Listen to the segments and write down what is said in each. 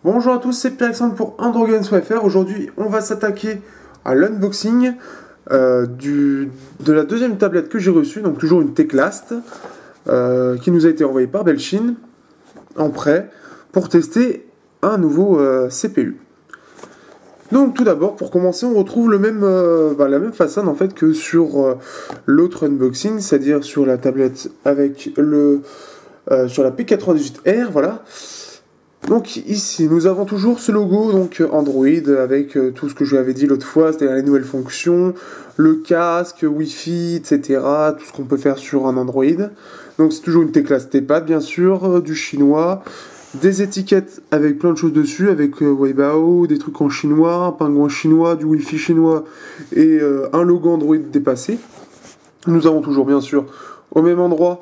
Bonjour à tous, c'est Pierre-Alexandre pour AndroGames.fr. Aujourd'hui, on va s'attaquer à l'unboxing de la deuxième tablette que j'ai reçue, donc toujours une Teclast, qui nous a été envoyée par Belchine en prêt pour tester un nouveau CPU. Donc tout d'abord, pour commencer, on retrouve la même façade en fait que sur l'autre unboxing, c'est-à-dire sur la tablette avec sur la P98R, voilà. Donc ici, nous avons toujours ce logo, donc Android, avec tout ce que je vous avais dit l'autre fois, c'est-à-dire les nouvelles fonctions, le casque, Wi-Fi, etc., tout ce qu'on peut faire sur un Android. Donc c'est toujours une Teclast T-Pad, bien sûr, du chinois, des étiquettes avec plein de choses dessus, avec Weibao, des trucs en chinois, un pingouin chinois, du Wi-Fi chinois, et un logo Android dépassé. Nous avons toujours, bien sûr, au même endroit,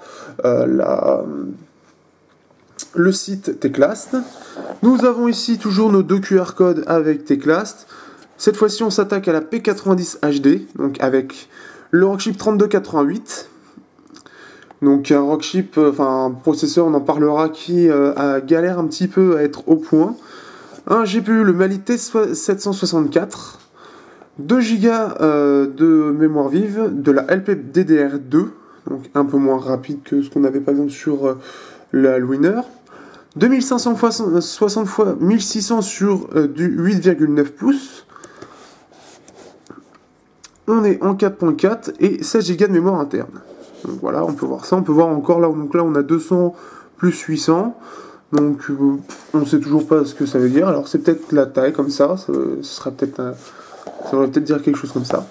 le site Teclast. Nous avons ici toujours nos deux QR codes avec Teclast. Cette fois-ci, on s'attaque à la P90 HD, donc avec le Rockchip 3288. Donc un Rockchip, un processeur, on en parlera, qui galère un petit peu à être au point. Un GPU, le Mali T764. 2 Go de mémoire vive, de la LPDDR2, donc un peu moins rapide que ce qu'on avait par exemple sur la Winner. 2560 x 1600 sur du 8,9 pouces. On est en 4.4 et 16 Go de mémoire interne. Donc voilà, on peut voir ça. On peut voir encore là, donc là on a 200 plus 800. Donc on ne sait toujours pas ce que ça veut dire. Alors c'est peut-être la taille comme ça. Ça serait peut-être, ça voudrait peut-être dire quelque chose comme ça.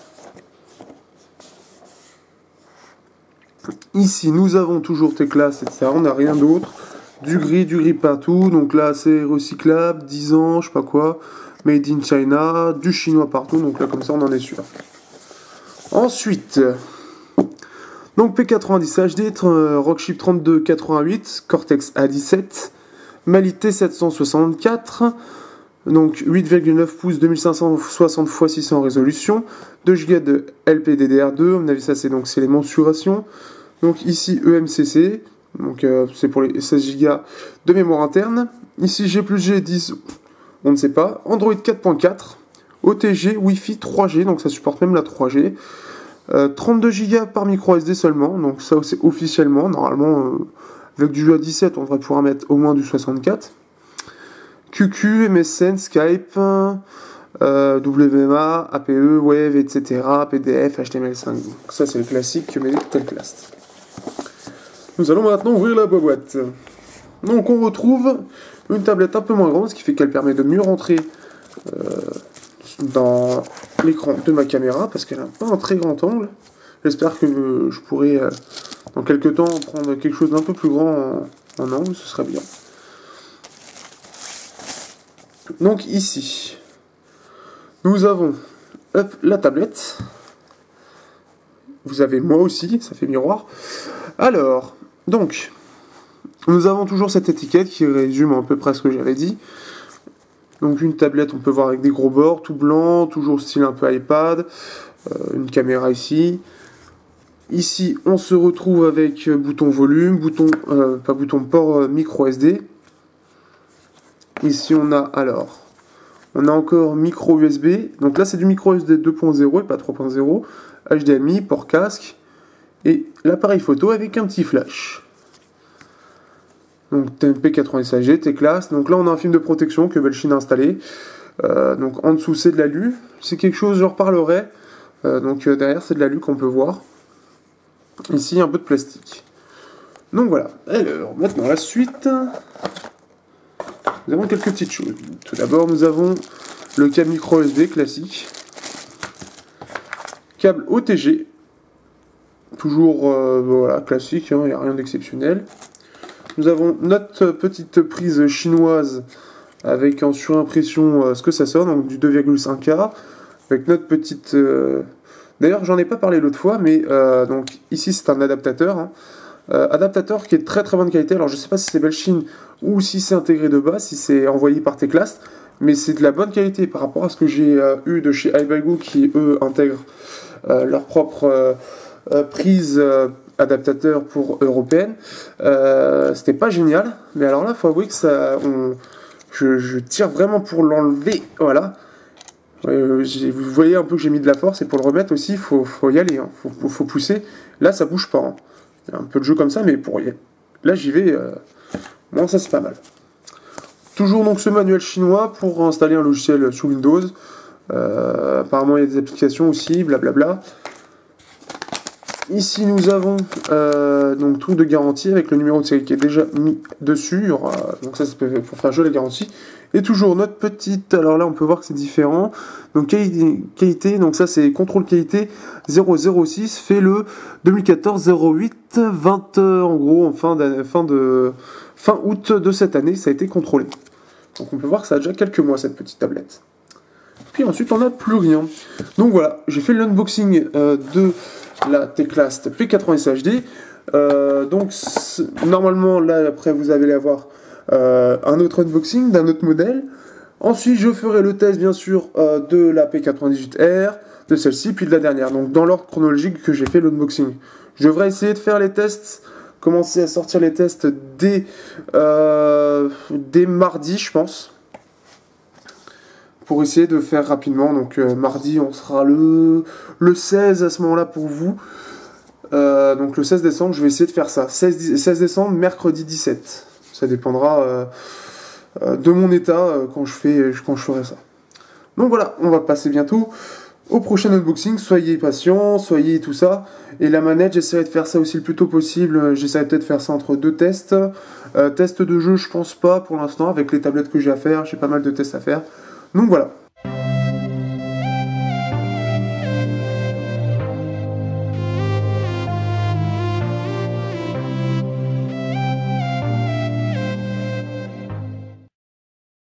Ici nous avons toujours Teclast, etc. On n'a rien d'autre. Du gris partout, donc là c'est recyclable, 10 ans, je sais pas quoi, made in China, du chinois partout, donc là comme ça on en est sûr. Ensuite, donc P90 HD, Rockchip 3288, Cortex A17, Mali T764, donc 8,9 pouces, 2560 x 600 résolution, 2 Go de LPDDR2, à mon avis ça c'est les mensurations, donc ici EMCC, donc c'est pour les 16 Go de mémoire interne. Ici G+G 10, on ne sait pas. Android 4.4, OTG, Wi-Fi 3G, donc ça supporte même la 3G. 32 Go par micro SD seulement, donc ça c'est officiellement. Normalement, avec du jeu à 17, on devrait pouvoir mettre au moins du 64. QQ, MSN, Skype, WMA, APE, Wave, etc., PDF, HTML5. Donc ça c'est le classique que met Teclast. Nous allons maintenant ouvrir la boîte. Donc on retrouve une tablette un peu moins grande, ce qui fait qu'elle permet de mieux rentrer dans l'écran de ma caméra, parce qu'elle n'a pas un très grand angle. J'espère que je pourrai dans quelques temps prendre quelque chose d'un peu plus grand en angle, ce serait bien. Donc ici, nous avons la tablette. Vous avez moi aussi, ça fait miroir. Alors, donc, nous avons toujours cette étiquette qui résume à peu près ce que j'avais dit. Donc une tablette, on peut voir avec des gros bords, tout blanc, toujours style un peu iPad, une caméra ici. Ici, on se retrouve avec bouton volume, port micro SD. Ici, on a encore micro USB. Donc là, c'est du micro USB 2.0 et pas 3.0. HDMI, port casque. Et l'appareil photo avec un petit flash. Donc P90 HD, Teclast. Donc là on a un film de protection que Belchine a installé. Donc en dessous c'est de l'alu. C'est quelque chose, j'en reparlerai. Derrière c'est de l'alu qu'on peut voir. Ici un peu de plastique. Donc voilà. Alors maintenant la suite. Nous avons quelques petites choses. Tout d'abord nous avons le câble micro USB classique. Câble OTG. Toujours voilà, classique, il n'y a rien d'exceptionnel. Nous avons notre petite prise chinoise avec en surimpression ce que ça sort, donc du 2,5K, avec notre petite... D'ailleurs, j'en ai pas parlé l'autre fois, mais donc ici c'est un adaptateur. Adaptateur qui est de très très bonne qualité. Alors je sais pas si c'est Belchine ou si c'est intégré de base, si c'est envoyé par Teclast, mais c'est de la bonne qualité par rapport à ce que j'ai eu de chez iBaigu qui eux intègrent leur propre... prise adaptateur pour européenne, c'était pas génial, mais alors là faut avouer que je tire vraiment pour l'enlever, voilà. Vous voyez un peu que j'ai mis de la force, et pour le remettre aussi, il faut y aller, hein. Faut pousser. Là, ça bouge pas, hein. Il y a un peu de jeu comme ça, mais là, j'y vais. Bon, ça, c'est pas mal. Toujours donc ce manuel chinois pour installer un logiciel sous Windows. Apparemment, il y a des applications aussi, blablabla. Ici, nous avons donc truc de garantie avec le numéro de série qui est déjà mis dessus. Donc ça, c'est pour faire jouer la garantie. Et toujours notre petite... Alors là, on peut voir que c'est différent. Donc qualité, donc ça, c'est contrôle qualité 006, fait le 2014-08-20, en gros, en fin août de cette année, ça a été contrôlé. Donc on peut voir que ça a déjà quelques mois, cette petite tablette. Puis ensuite, on n'a plus rien. Donc voilà, j'ai fait l'unboxing de la Teclast P90 HD. Donc normalement, là, après, vous allez avoir un autre unboxing d'un autre modèle. Ensuite, je ferai le test, bien sûr, de la P98R, de celle-ci, puis de la dernière. Donc dans l'ordre chronologique que j'ai fait l'unboxing. Je devrais essayer de faire les tests, commencer à sortir les tests dès mardi, je pense. Pour essayer de faire rapidement. Donc mardi, on sera le 16 à ce moment-là pour vous. Donc le 16 décembre, je vais essayer de faire ça. 16 décembre, mercredi 17. Ça dépendra de mon état quand je ferai ça. Donc voilà, on va passer bientôt au prochain unboxing. Soyez patients, soyez tout ça. Et la manette, j'essaierai de faire ça aussi le plus tôt possible. J'essaierai peut-être de faire ça entre deux tests. Test de jeu, je pense pas pour l'instant. Avec les tablettes que j'ai à faire, j'ai pas mal de tests à faire. Donc voilà.